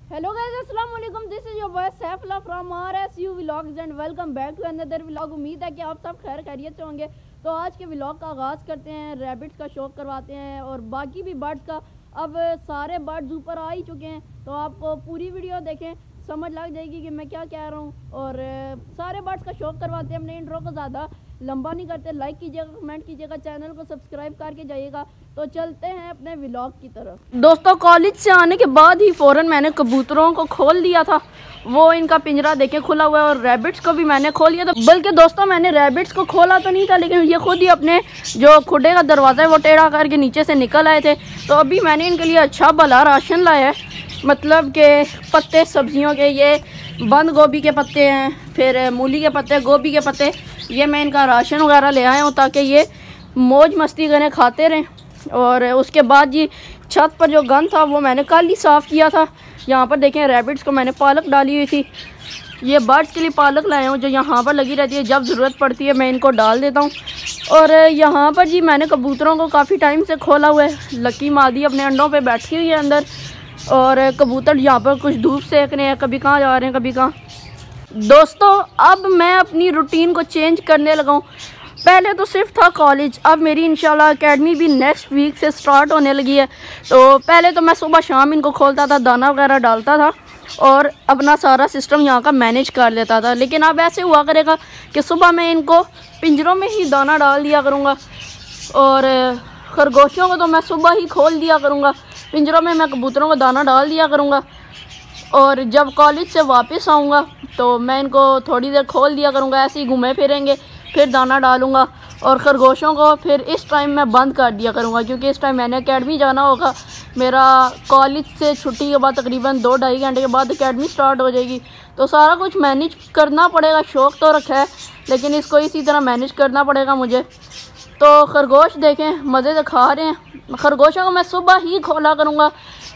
Hello guys, अस्सलाम वालेकुम। This is your boy Saifullah from RSU vlogs and welcome back to another vlog. उम्मीद है कि आप सब खैर खैरियत से होंगे। तो आज के व्लॉग का आगाज़ करते हैं। रैबिट्स का शौक करवाते हैं और बाकी भी बर्ड्स का। अब सारे बर्ड्स ऊपर आ ही चुके हैं, तो आपको पूरी वीडियो देखें, समझ लग जाएगी कि मैं क्या कह रहा हूँ। और सारे बर्ड्स का शौक करवाते हैं। अपने इंट्रो को ज़्यादा लंबा नहीं करते। लाइक कीजिएगा, कमेंट कीजिएगा, चैनल को सब्सक्राइब करके जाइएगा। तो चलते हैं अपने व्लॉग की तरफ। दोस्तों, कॉलेज से आने के बाद ही फ़ौरन मैंने कबूतरों को खोल दिया था। वो इनका पिंजरा देखे खुला हुआ है और रैबिट्स को भी मैंने खोल दिया था। बल्कि दोस्तों, मैंने रैबिट्स को खोला तो नहीं था, लेकिन ये खुद ही अपने जो खुडे का दरवाज़ा है वो टेढ़ा करके नीचे से निकल आए थे। तो अभी मैंने इनके लिए अच्छा भला राशन लाया है, मतलब के पत्ते सब्जियों के, ये बंद गोभी के पत्ते हैं, फिर मूली के पत्ते, गोभी के पत्ते, ये मैं इनका राशन वगैरह ले आया हूँ ताकि ये मौज मस्ती करें, खाते रहें। और उसके बाद जी छत पर जो गंद था वो मैंने कल ही साफ़ किया था। यहाँ पर देखें, रैबिट्स को मैंने पालक डाली हुई थी। ये बर्ड्स के लिए पालक लाया हूँ जो यहाँ पर लगी रहती है, जब ज़रूरत पड़ती है मैं इनको डाल देता हूँ। और यहाँ पर जी मैंने कबूतरों को काफ़ी टाइम से खोला हुआ है। लकी मादी अपने अंडों पे बैठी हुई है अंदर, और कबूतर यहाँ पर कुछ धूप सेक रहे हैं, कभी कहाँ जा रहे हैं कभी कहाँ। दोस्तों, अब मैं अपनी रूटीन को चेंज करने लगा हूँ। पहले तो सिर्फ था कॉलेज, अब मेरी इंशाल्लाह एकेडमी भी नेक्स्ट वीक से स्टार्ट होने लगी है। तो पहले तो मैं सुबह शाम इनको खोलता था, दाना वगैरह डालता था और अपना सारा सिस्टम यहाँ का मैनेज कर लेता था। लेकिन अब ऐसे हुआ करेगा कि सुबह मैं इनको पिंजरों में ही दाना डाल दिया करूँगा, और खरगोशियों को तो मैं सुबह ही खोल दिया करूँगा। पिंजरों में मैं कबूतरों को दाना डाल दिया करूँगा, और जब कॉलेज से वापस आऊँगा तो मैं इनको थोड़ी देर खोल दिया करूँगा, ऐसे ही घूमे फिरेंगे, फिर दाना डालूँगा। और ख़रगोशों को फिर इस टाइम मैं बंद कर दिया करूँगा, क्योंकि इस टाइम मैंने एकेडमी जाना होगा। मेरा कॉलेज से छुट्टी के बाद तकरीबन 2-2.5 घंटे के बाद एकेडमी स्टार्ट हो जाएगी। तो सारा कुछ मैनेज करना पड़ेगा। शौक़ तो रखा है, लेकिन इसको इसी तरह मैनेज करना पड़ेगा मुझे। तो खरगोश देखें मज़े से खा रहे हैं। खरगोशों को मैं सुबह ही खोला करूँगा,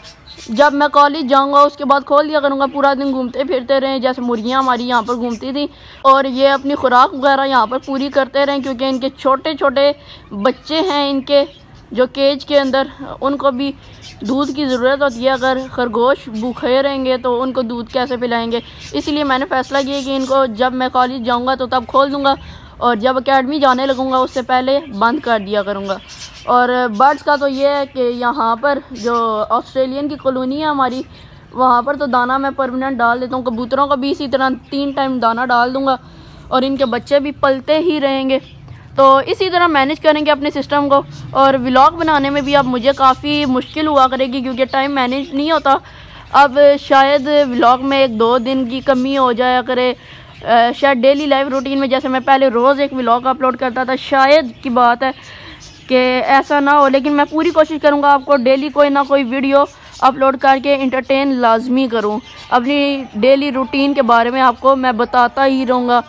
जब मैं कॉलेज जाऊंगा उसके बाद खोल दिया करूँगा। पूरा दिन घूमते फिरते रहें, जैसे मुर्गियाँ हमारी यहाँ पर घूमती थी, और ये अपनी खुराक वगैरह यहाँ पर पूरी करते रहें, क्योंकि इनके छोटे छोटे बच्चे हैं इनके जो केज के अंदर, उनको भी दूध की ज़रूरत होती है। अगर खरगोश भूखे रहेंगे तो उनको दूध कैसे पिलाएंगे। इसलिए मैंने फ़ैसला किया कि इनको जब मैं कॉलेज जाऊँगा तो तब खोल दूँगा, और जब एकेडमी जाने लगूँगा उससे पहले बंद कर दिया करूँगा। और बर्ड्स का तो ये है कि यहाँ पर जो ऑस्ट्रेलियन की कॉलोनी है हमारी, वहाँ पर तो दाना मैं परमानेंट डाल देता हूँ। कबूतरों को भी इसी तरह 3 टाइम दाना डाल दूँगा, और इनके बच्चे भी पलते ही रहेंगे। तो इसी तरह मैनेज करेंगे अपने सिस्टम को। और व्लॉग बनाने में भी अब मुझे काफ़ी मुश्किल हुआ करेगी, क्योंकि टाइम मैनेज नहीं होता। अब शायद व्लॉग में 1-2 दिन की कमी हो जाया करे। शायद डेली लाइव रूटीन में जैसे मैं पहले रोज़ एक व्लॉग अपलोड करता था, शायद की बात है कि ऐसा ना हो। लेकिन मैं पूरी कोशिश करूँगा आपको डेली कोई ना कोई वीडियो अपलोड करके इंटरटेन लाजमी करूँ। अपनी डेली रूटीन के बारे में आपको मैं बताता ही रहूँगा।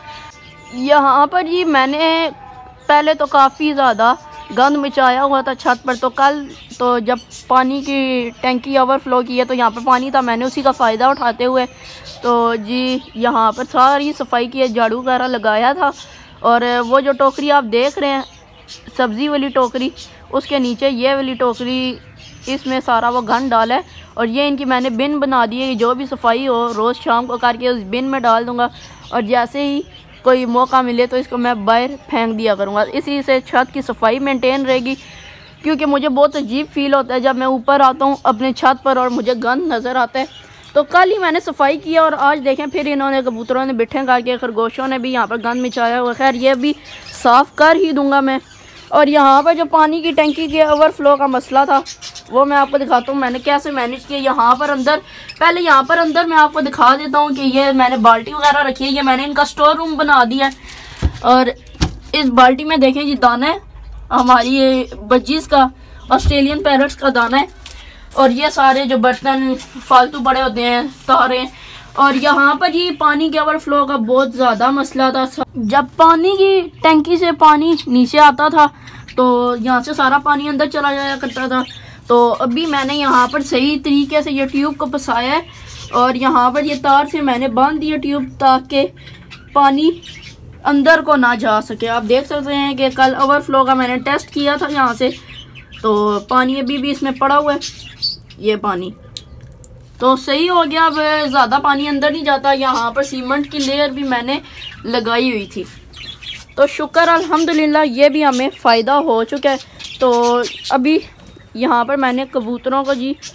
यहाँ पर जी मैंने पहले तो काफ़ी ज़्यादा गंद मचाया हुआ था छत पर। तो कल तो जब पानी की टैंकी ओवरफ्लो की है तो यहाँ पर पानी था, मैंने उसी का फ़ायदा उठाते हुए तो जी यहाँ पर सारी सफाई की है, झाड़ू वगैरह लगाया था। और वो जो टोकरी आप देख रहे हैं, सब्ज़ी वाली टोकरी, उसके नीचे ये वाली टोकरी, इसमें सारा वो गंद डाला है। और ये इनकी मैंने बिन बना दी है कि जो भी सफाई हो रोज़ शाम को करके उस बिन में डाल दूँगा, और जैसे ही कोई मौका मिले तो इसको मैं बाहर फेंक दिया करूँगा। इसी से छत की सफाई मेंटेन रहेगी, क्योंकि मुझे बहुत अजीब फील होता है जब मैं ऊपर आता हूँ अपने छत पर और मुझे गंद नज़र आता है। तो कल ही मैंने सफाई किया, और आज देखें फिर इन्होंने कबूतरों ने बिठे करके, खरगोशों ने भी यहाँ पर गंद मचाया हुआ। खैर ये भी साफ़ कर ही दूँगा मैं। और यहाँ पर जो पानी की टंकी के ओवरफ्लो का मसला था वो मैं आपको दिखाता हूँ मैंने कैसे मैनेज किया। यहाँ पर अंदर, पहले यहाँ पर अंदर मैं आपको दिखा देता हूँ कि ये मैंने बाल्टी वगैरह रखी है, ये मैंने इनका स्टोर रूम बना दिया है। और इस बाल्टी में देखें जी दाना है, हमारी ये बजीज़ का ऑस्ट्रेलियन पैरट्स का दाना है। और ये सारे जो बर्तन फालतू पड़े होते हैं तारे। और यहाँ पर ये पानी के ओवरफ्लो का बहुत ज़्यादा मसला था। जब पानी की टंकी से पानी नीचे आता था तो यहाँ से सारा पानी अंदर चला जाया करता था। तो अभी मैंने यहाँ पर सही तरीके से ये ट्यूब को फंसाया है, और यहाँ पर ये तार से मैंने बांध दिया ट्यूब, ताकि पानी अंदर को ना जा सके। आप देख सकते हैं कि कल ओवरफ्लो का मैंने टेस्ट किया था यहाँ से, तो पानी अभी भी इसमें पड़ा हुआ है, ये पानी। तो सही हो गया। अब ज़्यादा पानी अंदर नहीं जाता। यहाँ पर सीमेंट की लेयर भी मैंने लगाई हुई थी, तो शुक्र अल्हम्दुलिल्लाह ये भी हमें फ़ायदा हो चुका है। तो अभी यहाँ पर मैंने कबूतरों को जी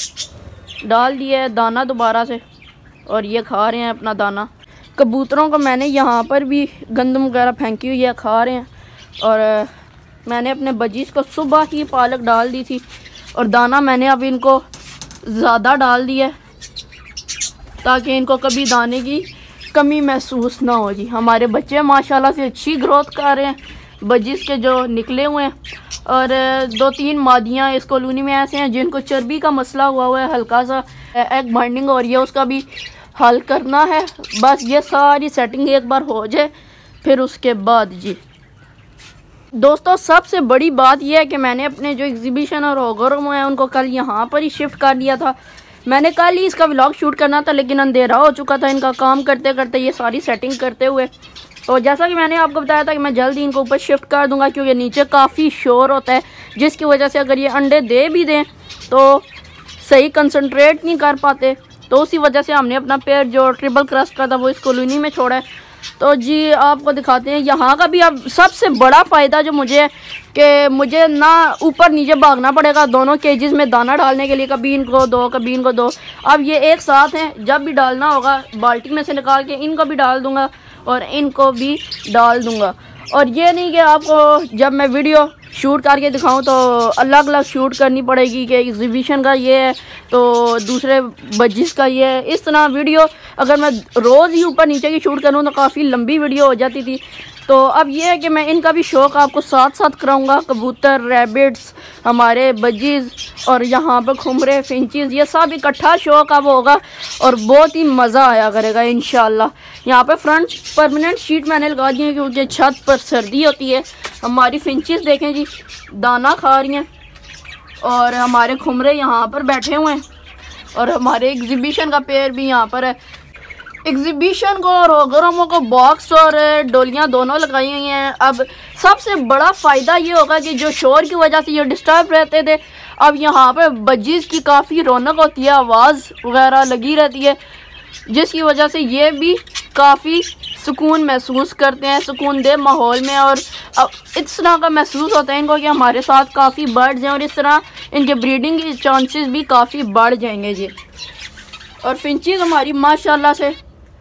डाल दिया है दाना दोबारा से, और ये खा रहे हैं अपना दाना। कबूतरों को मैंने यहाँ पर भी गंदम वगैरह फेंकी हुई है, खा रहे हैं। और मैंने अपने बजीज़ को सुबह ही पालक डाल दी थी, और दाना मैंने अब इनको ज़्यादा डाल दिया है ताकि इनको कभी दाने की कमी महसूस ना हो जी। हमारे बच्चे माशाल्लाह से अच्छी ग्रोथ कर रहे हैं, बजीज़ के जो निकले हुए हैं। और 2-3 मादियाँ इस कॉलोनी में ऐसे हैं जिनको चर्बी का मसला हुआ है, हल्का सा एग बाइंडिंग और ये उसका भी हल करना है। बस ये सारी सेटिंग एक बार हो जाए, फिर उसके बाद जी दोस्तों सबसे बड़ी बात यह है कि मैंने अपने जो एग्जीबिशन और होगोरम हैं उनको कल यहाँ पर ही शिफ्ट कर दिया था। मैंने कल ही इसका व्लॉग शूट करना था, लेकिन अंधेरा हो चुका था इनका काम करते करते, ये सारी सेटिंग करते हुए। तो जैसा कि मैंने आपको बताया था कि मैं जल्दी इनको ऊपर शिफ्ट कर दूंगा, क्योंकि नीचे काफ़ी शोर होता है, जिसकी वजह से अगर ये अंडे दे भी दें तो सही कंसंट्रेट नहीं कर पाते। तो उसी वजह से हमने अपना पेड़ जो ट्रिपल क्रस्ट का था वो इस कॉलोनी में छोड़ा है। तो जी आपको दिखाते हैं यहाँ का भी। अब सबसे बड़ा फ़ायदा जो मुझे है कि मुझे ना ऊपर नीचे भागना पड़ेगा दोनों केजेस में दाना डालने के लिए, कभी इनको दो कभी इनको दो। अब ये एक साथ हैं, जब भी डालना होगा बाल्टी में से निकाल के इनको भी डाल दूँगा और इनको भी डाल दूँगा। और ये नहीं कि आपको जब मैं वीडियो शूट करके दिखाऊं तो अलग अलग शूट करनी पड़ेगी कि एग्जीबिशन का ये है तो दूसरे बजिस का ये है। इस तरह वीडियो अगर मैं रोज़ ही ऊपर नीचे की शूट करूं तो काफ़ी लंबी वीडियो हो जाती थी। तो अब ये है कि मैं इनका भी शौक़ आपको साथ साथ कराऊंगा। कबूतर, रैबिट्स, हमारे बजीज़ और यहाँ पर खुमरे, फिंचीज़, ये सब इकट्ठा शौक़ अब होगा और बहुत ही मज़ा आया करेगा इंशाल्लाह। यहाँ पे फ्रंट परमानेंट शीट मैंने लगा दी है क्योंकि छत पर सर्दी होती है। हमारी फिंचीज़ देखें जी दाना खा रही हैं, और हमारे खुमरे यहाँ पर बैठे हुए हैं, और हमारे एग्जीबिशन का पेड़ भी यहाँ पर है। एग्जीबिशन को और होगोरमों को बॉक्स और डोलियाँ दोनों लगाई हुई हैं। अब सबसे बड़ा फ़ायदा ये होगा कि जो शोर की वजह से ये डिस्टर्ब रहते थे, अब यहाँ पे बजीज़ की काफ़ी रौनक होती है, आवाज़ वगैरह लगी रहती है, जिसकी वजह से ये भी काफ़ी सुकून महसूस करते हैं, सुकून दे माहौल में। और अब इस तरह का महसूस होता है इनको कि हमारे साथ काफ़ी बर्ड्स हैं, और इस तरह इनके ब्रीडिंग के चांसेस भी काफ़ी बढ़ जाएंगे जी। और फिंचीज़ हमारी माशाल्लाह से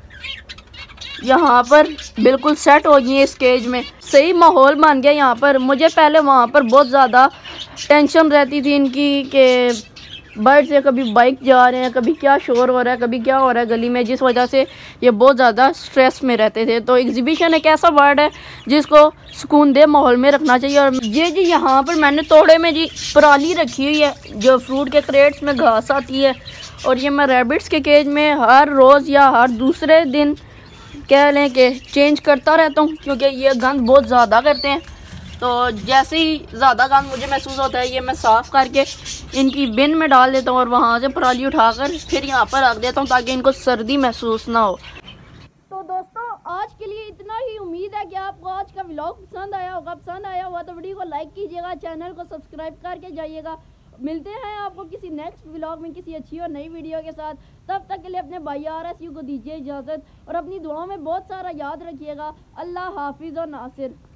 यहाँ पर बिल्कुल सेट हो गई है इस केज में, सही माहौल बन गया यहाँ पर। मुझे पहले वहाँ पर बहुत ज़्यादा टेंशन रहती थी इनकी कि बर्ड से कभी बाइक जा रहे हैं, कभी क्या शोर हो रहा है, कभी क्या हो रहा है गली में, जिस वजह से ये बहुत ज़्यादा स्ट्रेस में रहते थे। तो एग्जीबिशन एक ऐसा बर्ड है जिसको सुकून दे माहौल में रखना चाहिए। और ये जी यहाँ पर मैंने तोड़े में जी पराली रखी हुई है, जो फ्रूट के क्रेट्स में घास आती है, और ये मैं रैबिट्स के केज में हर रोज़ या हर दूसरे दिन कह लें कि चेंज करता रहता हूँ, क्योंकि ये गंद बहुत ज़्यादा करते हैं। तो जैसे ही ज़्यादा गंद मुझे महसूस होता है ये मैं साफ़ करके इनकी बिन में डाल देता हूँ, और वहाँ से पराली उठाकर फिर यहाँ पर रख देता हूँ ताकि इनको सर्दी महसूस ना हो। तो दोस्तों आज के लिए इतना ही। उम्मीद है कि आपको आज का व्लॉग पसंद आया होगा। पसंद आया हुआ तो वीडियो को लाइक कीजिएगा, चैनल को सब्सक्राइब करके जाइएगा। मिलते हैं आपको किसी नेक्स्ट व्लॉग में किसी अच्छी और नई वीडियो के साथ। तब तक के लिए अपने भाई RSU को दीजिए इजाज़त, और अपनी दुआओं में बहुत सारा याद रखिएगा। अल्लाह हाफिज़ और नासिर।